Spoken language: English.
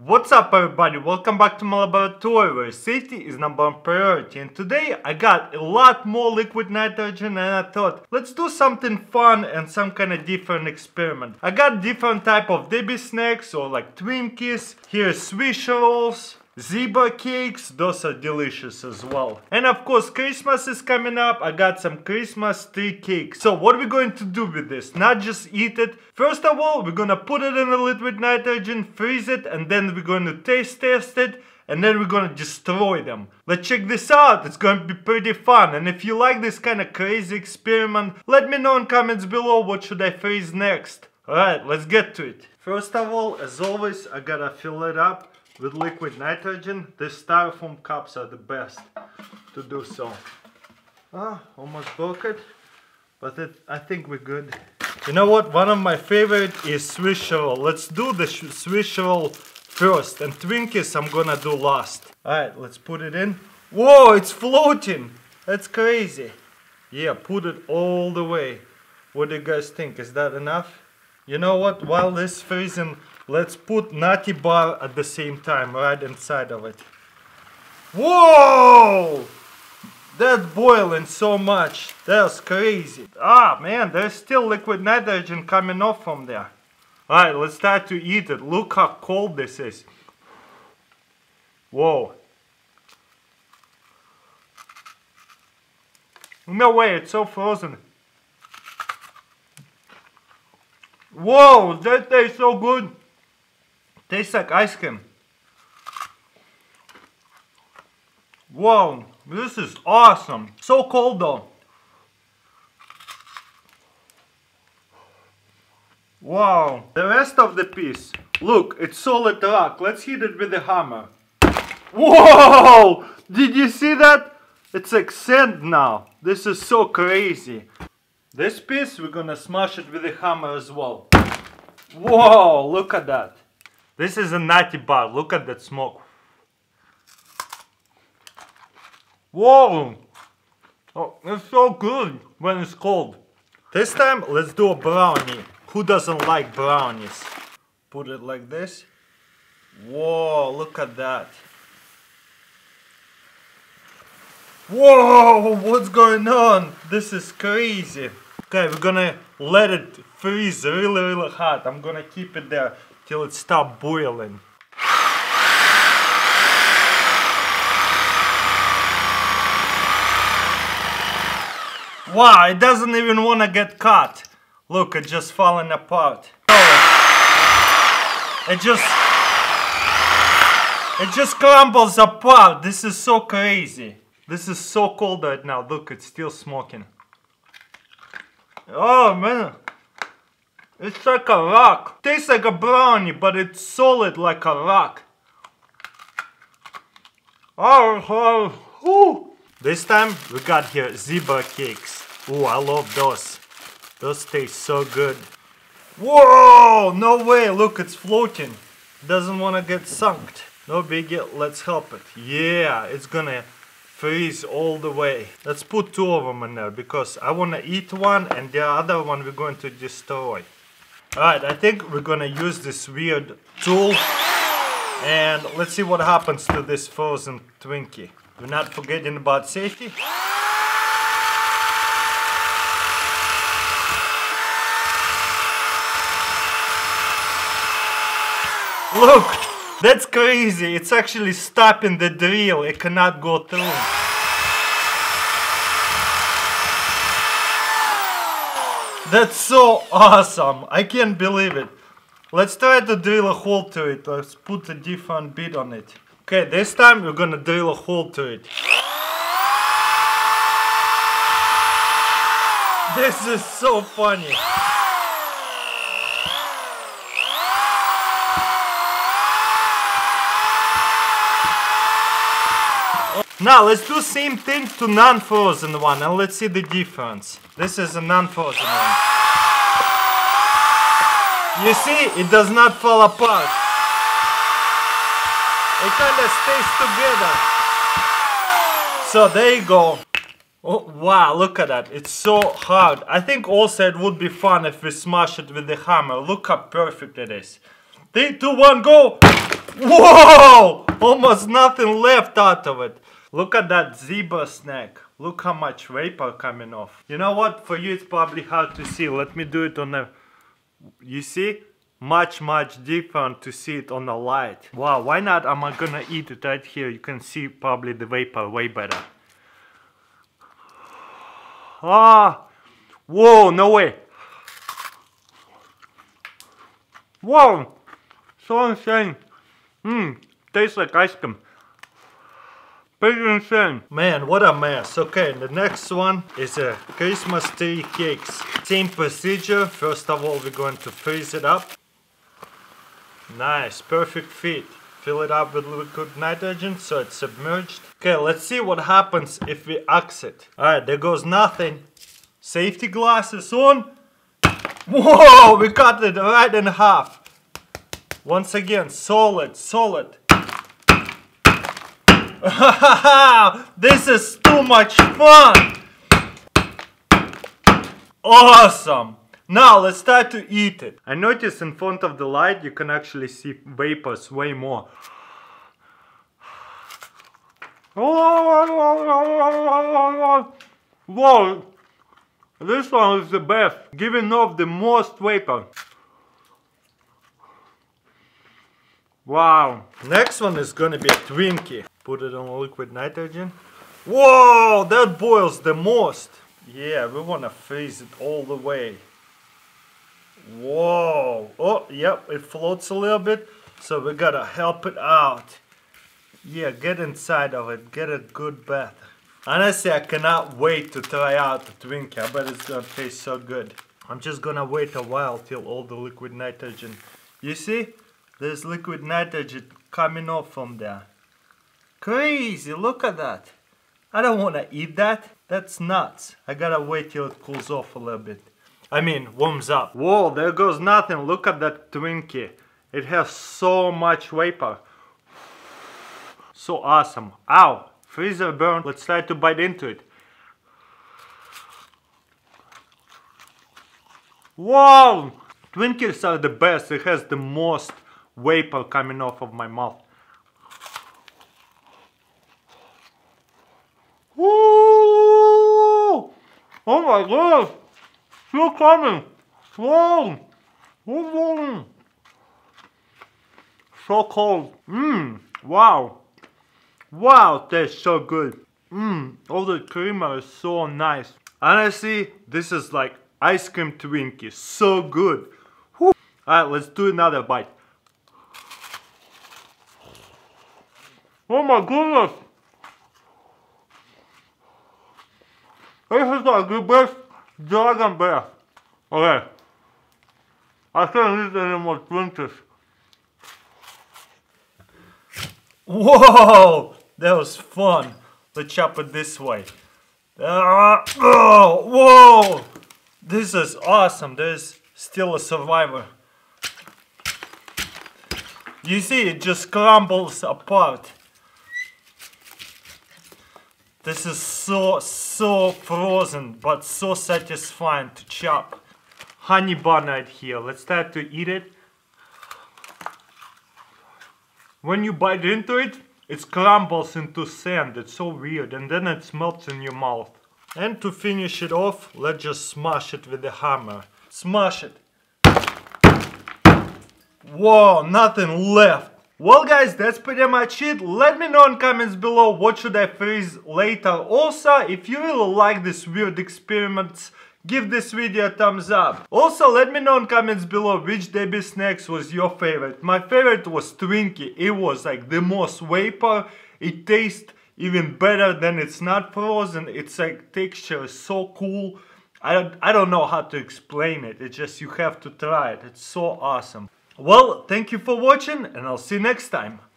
What's up everybody, welcome back to my laboratory where safety is number one priority, and today I got a lot more liquid nitrogen and I thought let's do something fun and some kind of different experiment. I got different type of Debbie snacks or like Twinkies, here's Swiss rolls, zebra cakes, those are delicious as well. And of course Christmas is coming up, I got some Christmas tree cake. So what are we going to do with this? Not just eat it. First of all, we're gonna put it in a liquid nitrogen, freeze it, and then we're going to taste test it, and then we're gonna destroy them. Let's check this out, it's gonna be pretty fun. And if you like this kind of crazy experiment, let me know in comments below what should I freeze next. Alright, let's get to it. First of all, as always, I gotta fill it up with liquid nitrogen. The styrofoam cups are the best to do so. Almost broke it, but I think we're good. You know what? One of my favorite is Swiss roll. Let's do the Swiss roll first, and Twinkies I'm gonna do last. Alright, let's put it in. Whoa, it's floating! That's crazy. Yeah, put it all the way. What do you guys think? Is that enough? You know what? While this is freezing, let's put Nutty Bar at the same time, right inside of it. Whoa! That's boiling so much. That's crazy. Ah, man, there's still liquid nitrogen coming off from there. Alright, let's start to eat it. Look how cold this is. Whoa. No way, it's so frozen. Whoa, that tastes so good. Tastes like ice cream. Whoa, this is awesome. So cold though. Wow. The rest of the piece. Look, it's solid rock. Let's hit it with the hammer. Whoa! Did you see that? It's like sand now. This is so crazy. This piece, we're gonna smash it with the hammer as well. Whoa, look at that. This is a Nutty Bar. Look at that smoke. Whoa! Oh, it's so good when it's cold. This time, let's do a brownie. Who doesn't like brownies? Put it like this. Whoa, look at that. Whoa, what's going on? This is crazy. Okay, we're gonna let it freeze really hot. I'm gonna keep it there till it stops boiling. Wow, it doesn't even want to get caught. Look, it's just falling apart. It just crumbles apart. This is so crazy. This is so cold right now. Look, it's still smoking. Oh man. It's like a rock. Tastes like a brownie, but it's solid like a rock. Oh. This time we got here zebra cakes. Ooh, I love those. Those taste so good. Whoa! No way! Look, it's floating. Doesn't want to get sunk. No biggie. Let's help it. Yeah, it's gonna freeze all the way. Let's put two of them in there because I want to eat one and the other one we're going to destroy. Alright, I think we're gonna use this weird tool and let's see what happens to this frozen Twinkie. We're not forgetting about safety. Look, that's crazy. It's actually stopping the drill. It cannot go through. That's so awesome. I can't believe it. Let's try to drill a hole to it. Let's put a different bit on it. Okay, this time we're gonna drill a hole to it. This is so funny. Now let's do same thing to non-frozen one and let's see the difference. This is a non-frozen one. You see, it does not fall apart. It kind of stays together. So there you go. Oh wow, look at that. It's so hard. I think also it would be fun if we smash it with the hammer. Look how perfect it is. 3, 2, 1, go! Whoa! Almost nothing left out of it. Look at that zebra snack. Look how much vapor coming off. You know what? For you it's probably hard to see. Let me do it on a... You see? Much different to see it on the light. Wow, why not? I'm gonna eat it right here. You can see probably the vapor way better. Ah! Whoa, no way! Whoa! So insane. Tastes like ice cream. Pretty insane. Man, what a mess. Okay, the next one is a Christmas tree cakes. Same procedure. First of all, we're going to freeze it up. Nice, perfect fit. Fill it up with liquid nitrogen so it's submerged. Okay, let's see what happens if we axe it. Alright, there goes nothing. Safety glasses on. Whoa, we cut it right in half. Once again, solid. This is too much fun. Awesome. Now let's start to eat it. I noticed in front of the light you can actually see vapors way more. Whoa! This one is the best, giving off the most vapor. Wow. Next one is gonna be a Twinkie. Put it on liquid nitrogen. Whoa! That boils the most. Yeah, we wanna freeze it all the way. Whoa! Oh, yep, it floats a little bit, so we gotta help it out. Yeah, get inside of it, get a good bath. Honestly, I cannot wait to try out the Twinkie. I bet it's gonna taste so good. I'm just gonna wait a while till all the liquid nitrogen. You see? There's liquid nitrogen coming off from there. Crazy, look at that. I don't wanna eat that. That's nuts. I gotta wait till it cools off a little bit. I mean, warms up. Whoa, there goes nothing. Look at that Twinkie. It has so much vapor. So awesome. Ow, freezer burn. Let's try to bite into it. Whoa! Twinkies are the best. It has the most vapor coming off of my mouth. Woo! Oh my gosh! Still coming! Whoa! Whoa! So cold. Wow! Wow, tastes so good. All the creamer is so nice. Honestly, this is like ice cream Twinkie. So good. Whew. Alright, let's do another bite. Oh my goodness! This is like the best dragon breath. Okay. I can't eat any more Twinkies. Whoa! That was fun. Let's chop it this way. Oh, whoa! This is awesome. There's still a survivor. You see, it just crumbles apart. This is so frozen, but so satisfying to chop. Honey bun right here. Let's start to eat it. When you bite into it, it crumbles into sand. It's so weird, and then it melts in your mouth. And to finish it off, let's just smash it with a hammer. Smash it. Whoa, nothing left. Well guys, that's pretty much it. Let me know in comments below what should I freeze later. Also, if you really like this weird experiments, give this video a thumbs up. Also, let me know in comments below which Debbie snacks was your favorite. My favorite was Twinkie. It was like the most vapor. It tastes even better than it's not frozen. It's like texture is so cool. I don't know how to explain it. It's just you have to try it. It's so awesome. Well, thank you for watching, and I'll see you next time.